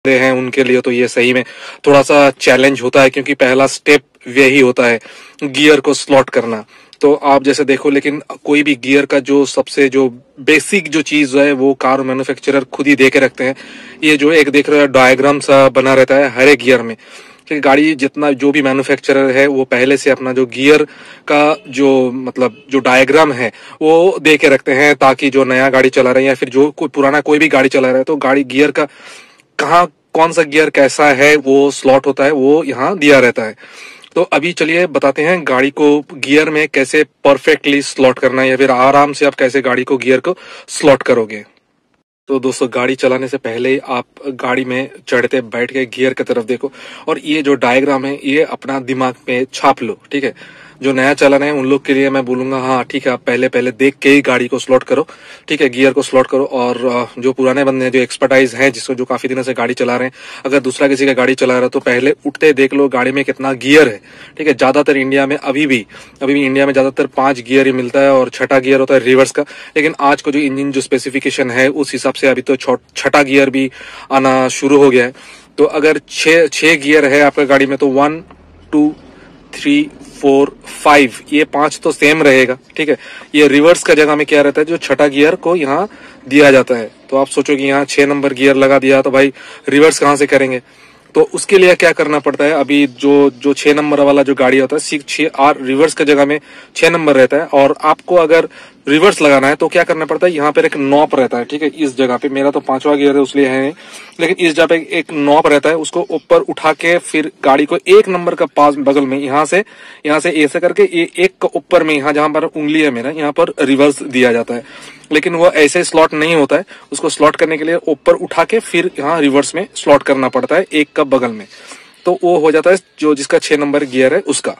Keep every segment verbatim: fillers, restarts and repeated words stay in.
हैं उनके लिए तो ये सही में थोड़ा सा चैलेंज होता है, क्योंकि पहला स्टेप यही होता है गियर को स्लॉट करना। तो आप जैसे देखो, लेकिन कोई भी गियर का जो सबसे जो बेसिक जो चीज है वो कार मैन्युफैक्चरर खुद ही दे के रखते हैं। ये जो एक देख रहे हो डायग्राम सा बना रहता है हर एक गियर में, कि गाड़ी जितना जो भी मैन्युफैक्चरर है वो पहले से अपना जो गियर का जो मतलब जो डायग्राम है वो दे के रखते हैं, ताकि जो नया गाड़ी चला रहे हैं या फिर जो कोई पुराना कोई भी गाड़ी चला रहा है तो गाड़ी गियर का कहाँ कौन सा गियर कैसा है वो स्लॉट होता है, वो यहाँ दिया रहता है। तो अभी चलिए बताते हैं गाड़ी को गियर में कैसे परफेक्टली स्लॉट करना है, या फिर आराम से आप कैसे गाड़ी को गियर को स्लॉट करोगे। तो दोस्तों, गाड़ी चलाने से पहले आप गाड़ी में चढ़ते बैठ के गियर की तरफ देखो, और ये जो डायग्राम है ये अपना दिमाग में छाप लो, ठीक है। जो नया चलाना है उन लोग के लिए मैं बोलूंगा हाँ ठीक है, आप पहले पहले देख के ही गाड़ी को स्लॉट करो, ठीक है, गियर को स्लॉट करो। और जो पुराने बंदे हैं, जो एक्सपर्टाइज हैं, जिसको जो काफी दिनों से गाड़ी चला रहे हैं, अगर दूसरा किसी का गाड़ी चला रहा है तो पहले उठते देख लो गाड़ी में कितना गियर है, ठीक है। ज्यादातर इंडिया में अभी भी अभी भी इंडिया में ज्यादातर पांच गियर ही मिलता है, और छठा गियर होता है रिवर्स का। लेकिन आज को जो इंजन जो स्पेसिफिकेशन है उस हिसाब से अभी तो छठा गियर भी आना शुरू हो गया है। तो अगर छह छह गियर है आपका गाड़ी में तो one two three four five, ये पांच तो सेम रहेगा, ठीक है। ये रिवर्स का जगह में क्या रहता है, जो छठा गियर को यहाँ दिया जाता है। तो आप सोचो कि यहाँ छह नंबर गियर लगा दिया तो भाई रिवर्स कहाँ से करेंगे। तो उसके लिए क्या करना पड़ता है, अभी जो जो छह नंबर वाला जो गाड़ी होता है सिक्स छह आर रिवर्स का जगह में छह नंबर रहता है, और आपको अगर रिवर्स लगाना है तो क्या करना पड़ता है, यहाँ पर एक नॉप रहता है, ठीक है। इस जगह पे मेरा तो पांचवा गियर है उसलिए है, लेकिन इस जगह पे एक नॉप रहता है, उसको ऊपर उठा के फिर गाड़ी को एक नंबर का पास बगल में यहाँ से यहाँ से ऐसे करके ये एक का ऊपर में यहाँ जहां पर उंगली है मेरा, यहाँ पर रिवर्स दिया जाता है। लेकिन वो ऐसे स्लॉट नहीं होता है, उसको स्लॉट करने के लिए ऊपर उठा के फिर यहाँ रिवर्स में स्लॉट करना पड़ता है एक का बगल में, तो वो हो जाता है जो जिसका छह नंबर गियर है उसका।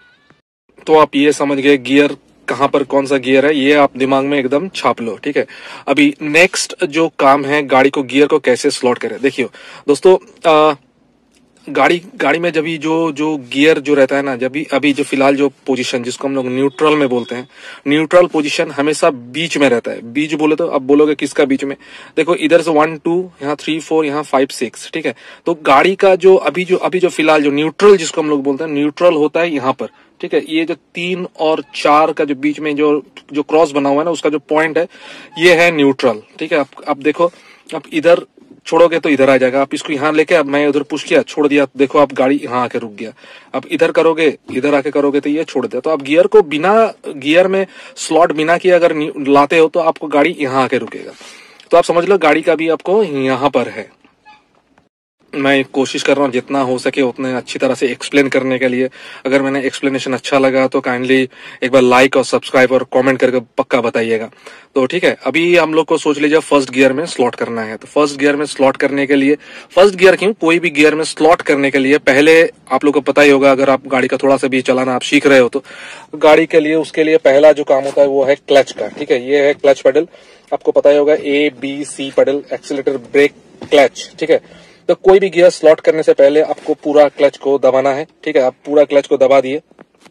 तो आप ये समझ गए गियर कहां पर कौन सा गियर है, ये आप दिमाग में एकदम छाप लो, ठीक है। अभी नेक्स्ट जो काम है गाड़ी को गियर को कैसे स्लॉट करें। देखियो दोस्तों, आ, गाड़ी गाड़ी में जब भी जो जो गियर जो रहता है ना, जब भी अभी जो फिलहाल जो पोजीशन जिसको हम लोग न्यूट्रल में बोलते हैं, न्यूट्रल पोजीशन हमेशा बीच में रहता है। बीच बोले तो अब बोलोगे किसका बीच में, देखो इधर से वन टू, यहाँ थ्री फोर, यहाँ फाइव सिक्स, ठीक है। तो गाड़ी का जो अभी जो अभी जो फिलहाल जो न्यूट्रल जिसको हम लोग बोलते हैं, न्यूट्रल होता है यहाँ पर, ठीक है। ये जो तीन और चार का जो बीच में जो जो क्रॉस बना हुआ है ना, उसका जो पॉइंट है ये है न्यूट्रल, ठीक है। अब अब देखो, अब इधर छोड़ोगे तो इधर आ जाएगा, आप इसको यहाँ लेके, अब मैं उधर पुश किया छोड़ दिया, देखो आप गाड़ी यहाँ आके रुक गया। अब इधर करोगे, इधर आके करोगे तो ये छोड़ दिया। तो आप गियर को बिना गियर में स्लॉट बिना किए अगर लाते हो तो आपको गाड़ी यहाँ आके रुकेगा। तो आप समझ लो गाड़ी का भी आपको यहाँ पर है। मैं कोशिश कर रहा हूँ जितना हो सके उतने अच्छी तरह से एक्सप्लेन करने के लिए। अगर मैंने एक्सप्लेनेशन अच्छा लगा तो काइंडली एक बार लाइक और सब्सक्राइब और कमेंट करके पक्का बताइएगा। तो ठीक है, अभी हम लोग को सोच लीजिए फर्स्ट गियर में स्लॉट करना है। तो फर्स्ट गियर में स्लॉट करने के लिए, फर्स्ट गियर क्यों, कोई भी गियर में स्लॉट करने के लिए पहले आप लोग को पता ही होगा, अगर आप गाड़ी का थोड़ा सा भी चलाना आप सीख रहे हो तो गाड़ी के लिए उसके लिए पहला जो काम होता है वो है क्लच का, ठीक है। ये है क्लच पेडल, आपको पता ही होगा, A B C pedal, accelerator, brake, clutch, ठीक है। तो कोई भी गियर स्लॉट करने से पहले आपको पूरा क्लच को दबाना है, ठीक है। आप पूरा क्लच को दबा दिए,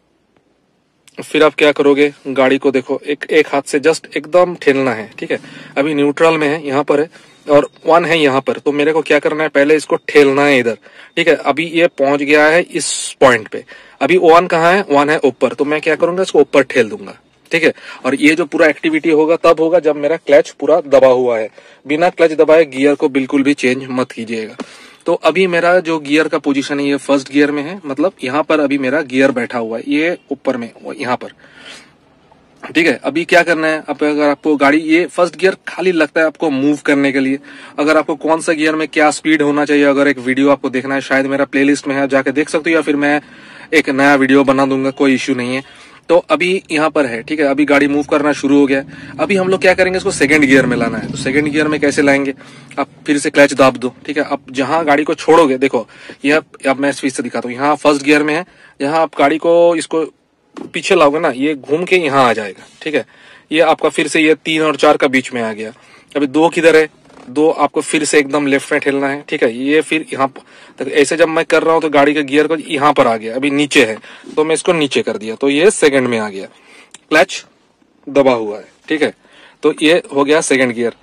फिर आप क्या करोगे, गाड़ी को देखो एक एक हाथ से जस्ट एकदम ठेलना है, ठीक है। अभी न्यूट्रल में है, यहाँ पर है, और वन है यहाँ पर। तो मेरे को क्या करना है, पहले इसको ठेलना है इधर, ठीक है। अभी ये पहुंच गया है इस पॉइंट पे, अभी वन कहाँ है, वन है ऊपर। तो मैं क्या करूंगा, इसको ऊपर ठेल दूंगा, ठीक है। और ये जो पूरा एक्टिविटी होगा तब होगा जब मेरा क्लच पूरा दबा हुआ है। बिना क्लच दबाए गियर को बिल्कुल भी चेंज मत कीजिएगा। तो अभी मेरा जो गियर का पोजीशन है ये फर्स्ट गियर में है, मतलब यहाँ पर अभी मेरा गियर बैठा हुआ है, ये ऊपर में यहाँ पर, ठीक है। अभी क्या करना है, अब अगर आपको गाड़ी ये फर्स्ट गियर खाली लगता है आपको मूव करने के लिए, अगर आपको कौन सा गियर में क्या स्पीड होना चाहिए, अगर एक वीडियो आपको देखना है, शायद मेरा प्लेलिस्ट में है, जाके देख सकते हो, या फिर मैं एक नया वीडियो बना दूंगा, कोई इश्यू नहीं है। तो अभी यहाँ पर है, ठीक है। अभी गाड़ी मूव करना शुरू हो गया। अभी हम लोग क्या करेंगे, इसको सेकंड गियर में लाना है। तो सेकंड गियर में कैसे लाएंगे, आप फिर से क्लच दाब दो, ठीक है। अब जहां गाड़ी को छोड़ोगे, देखो ये अब मैं फिर से दिखाता हूँ, यहाँ फर्स्ट गियर में है, यहाँ आप गाड़ी को इसको पीछे लाओगे ना, ये घूम के यहाँ आ जाएगा, ठीक है। ये आपका फिर से ये तीन और चार का बीच में आ गया। अभी दो किधर है, दो आपको फिर से एकदम लेफ्ट में ठेलना है, ठीक है। ये फिर यहाँ तो ऐसे जब मैं कर रहा हूँ तो गाड़ी का गियर को यहाँ पर आ गया, अभी नीचे है तो मैं इसको नीचे कर दिया, तो ये सेकंड में आ गया, क्लच दबा हुआ है, ठीक है। तो ये हो गया सेकंड गियर।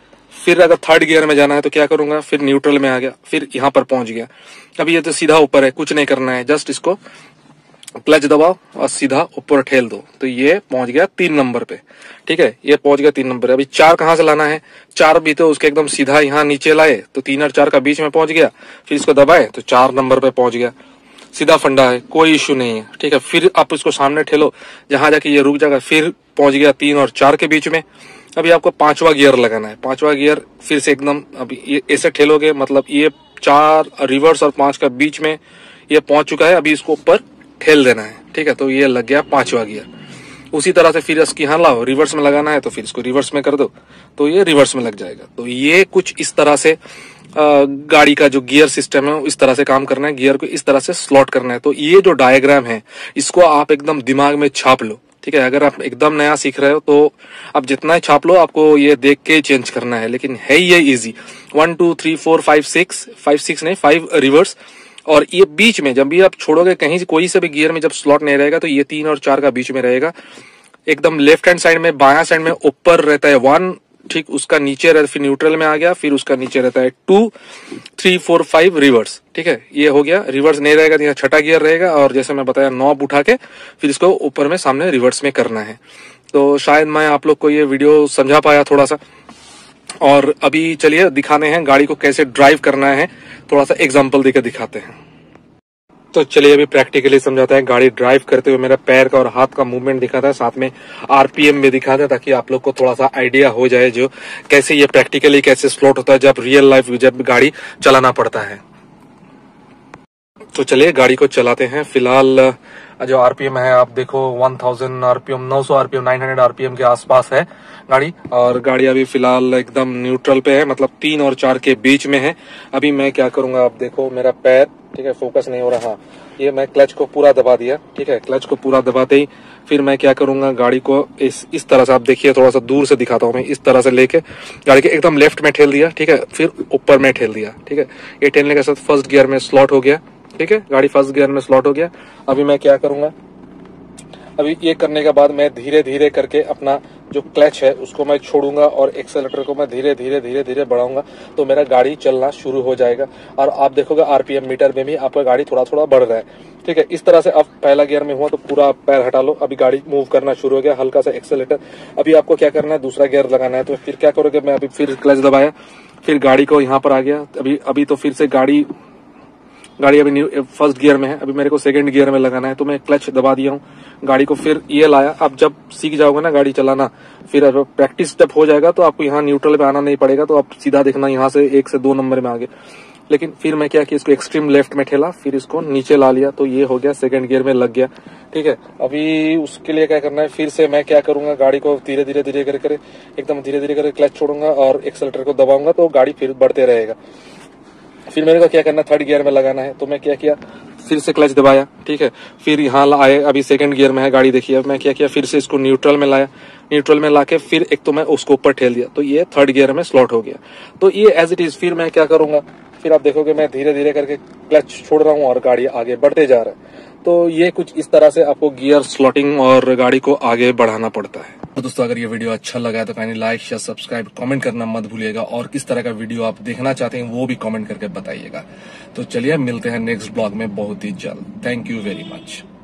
फिर अगर थर्ड गियर में जाना है तो क्या करूंगा, फिर न्यूट्रल में आ गया, फिर यहाँ पर पहुंच गया। अभी ये तो सीधा ऊपर है, कुछ नहीं करना है, जस्ट इसको क्लच दबाओ और सीधा ऊपर ठेल दो, तो ये पहुंच गया तीन नंबर पे। ठीक है, ये पहुंच गया तीन नंबर। अभी चार कहाँ से लाना है, चार भी तो उसके एकदम सीधा यहाँ नीचे लाए तो तीन और चार का बीच में पहुंच गया, फिर इसको दबाए तो चार नंबर पे पहुंच गया। सीधा फंडा है, कोई इश्यू नहीं है। ठीक है, फिर आप इसको सामने ठेलो, जहां जाके ये रुक जाएगा, फिर पहुंच गया तीन और चार के बीच में। अभी आपको पांचवा गियर लगाना है, पांचवा गियर फिर से एकदम अभी ये ऐसे ठेलोगे, मतलब ये चार रिवर्स और पांच का बीच में ये पहुंच चुका है, अभी इसको ऊपर ठेल देना है। ठीक है, तो ये लग गया पांचवा गियर। उसी तरह से फिर इसकी यहाँ लाओ, रिवर्स में लगाना है तो फिर इसको रिवर्स में कर दो, तो ये रिवर्स में लग जाएगा। तो ये कुछ इस तरह से गाड़ी का जो गियर सिस्टम है इस तरह से काम करना है, गियर को इस तरह से स्लॉट करना है। तो ये जो डायग्राम है इसको आप एकदम दिमाग में छाप लो। ठीक है, अगर आप एकदम नया सीख रहे हो तो आप जितना ही छाप लो, आपको ये देख के चेंज करना है, लेकिन है ये easy. One two three four five six, five six नहीं फाइव रिवर्स, और ये बीच में जब भी आप छोड़ोगे कहीं कोई से भी गियर में जब स्लॉट नहीं रहेगा तो ये तीन और चार का बीच में रहेगा। एकदम लेफ्ट हैंड साइड में बायां साइड में ऊपर रहता है वन, ठीक, उसका नीचे रहता है, फिर न्यूट्रल में आ गया, फिर उसका नीचे रहता है two three four five reverse. ठीक है, ये हो गया। रिवर्स नहीं रहेगा तो यहाँ छठा गियर रहेगा, और जैसे मैं बताया नॉब उठा के फिर इसको ऊपर में सामने रिवर्स में करना है। तो शायद मैं आप लोग को ये वीडियो समझा पाया थोड़ा सा। और अभी चलिए दिखाने हैं गाड़ी को कैसे ड्राइव करना है, थोड़ा सा एग्जाम्पल देकर दिखाते हैं। तो चलिए अभी प्रैक्टिकली समझाते हैं। गाड़ी ड्राइव करते हुए मेरा पैर का और हाथ का मूवमेंट दिखाता है, साथ में आरपीएम भी दिखाता है, ताकि आप लोग को थोड़ा सा आइडिया हो जाए जो कैसे ये प्रैक्टिकली कैसे स्लॉट होता है जब रियल लाइफ जब गाड़ी चलाना पड़ता है। तो चलिए गाड़ी को चलाते हैं। फिलहाल जो आरपीएम है आप देखो वन थाउजेंड आरपीएम, नौ सौ आरपीएम, नाइन हंड्रेड आरपीएम के आसपास है गाड़ी, और गाड़ी अभी फिलहाल एकदम न्यूट्रल पे है, मतलब तीन और चार के बीच में है। अभी मैं क्या करूंगा, आप देखो मेरा पैर, ठीक है, फोकस नहीं हो रहा, ये मैं क्लच को पूरा दबा दिया। ठीक है, क्लच को पूरा दबाते ही फिर मैं क्या करूंगा, गाड़ी को इस इस तरह से, आप देखिए थोड़ा सा दूर से दिखाता हूँ मैं, इस तरह से लेके गाड़ी के एकदम लेफ्ट में ठेल दिया। ठीक है, फिर ऊपर में ठेल दिया। ठीक है, ये ठेलने के साथ फर्स्ट गियर में स्लॉट हो गया। ठीक है, गाड़ी फर्स्ट गियर में स्लॉट हो गया। अभी मैं क्या करूंगा, अभी ये करने के बाद मैं धीरे धीरे करके अपना जो क्लच है उसको मैं छोड़ूंगा और एक्सेलेटर को मैं धीरे धीरे धीरे धीरे बढ़ाऊंगा, तो मेरा गाड़ी चलना शुरू हो जाएगा। और आप देखोगे आरपीएम मीटर में भी आपका गाड़ी थोड़ा थोड़ा बढ़ रहा है। ठीक है, इस तरह से अब पहला गियर में हुआ तो पूरा पैर हटा लो, अभी गाड़ी मूव करना शुरू हो गया, हल्का सा एक्सेलेटर। अभी आपको क्या करना है, दूसरा गियर लगाना है। तो फिर क्या करोगे, मैं अभी फिर क्लच दबाया, फिर गाड़ी को यहाँ पर आ गया। अभी अभी तो फिर से गाड़ी गाड़ी अभी फर्स्ट गियर में है, अभी मेरे को सेकंड गियर में लगाना है, तो मैं क्लच दबा दिया हूँ, गाड़ी को फिर ये लाया। अब जब सीख जाओगे ना गाड़ी चलाना, फिर प्रैक्टिस जब हो जाएगा तो आपको यहाँ न्यूट्रल पे आना नहीं पड़ेगा, तो आप सीधा देखना यहाँ से एक से दो नंबर में आगे। लेकिन फिर मैं क्या किया, इसको एक्सट्रीम लेफ्ट में ठेला, फिर इसको नीचे ला लिया, तो ये हो गया सेकंड गियर में लग गया। ठीक है, अभी उसके लिए क्या करना है, फिर से मैं क्या करूंगा, गाड़ी को धीरे धीरे धीरे कर कर एकदम धीरे धीरे करके क्लच छोड़ूंगा और एक्सेलेटर को दबाऊंगा, तो गाड़ी फिर बढ़ते रहेगा। फिर मेरे को क्या करना, थर्ड गियर में लगाना है, तो मैं क्या किया, फिर से क्लच दबाया। ठीक है, फिर यहाँ आए, अभी सेकंड गियर में है गाड़ी, देखिए मैं क्या किया, फिर से इसको न्यूट्रल में लाया, न्यूट्रल में लाके फिर एक तो मैं उसको ऊपर ठेल दिया, तो ये थर्ड गियर में स्लॉट हो गया। तो ये एज इट इज। फिर मैं क्या करूंगा, फिर आप देखोगे मैं धीरे धीरे करके क्लच छोड़ रहा हूँ और गाड़ी आगे बढ़ते जा रहा है। तो ये कुछ इस तरह से आपको गियर स्लॉटिंग और गाड़ी को आगे बढ़ाना पड़ता है। तो दोस्तों अगर ये वीडियो अच्छा लगा है तो kindly like share subscribe comment करना मत भूलिएगा, और किस तरह का वीडियो आप देखना चाहते हैं वो भी कमेंट करके बताइएगा। तो चलिए मिलते हैं नेक्स्ट ब्लॉग में बहुत ही जल्द। Thank you very much.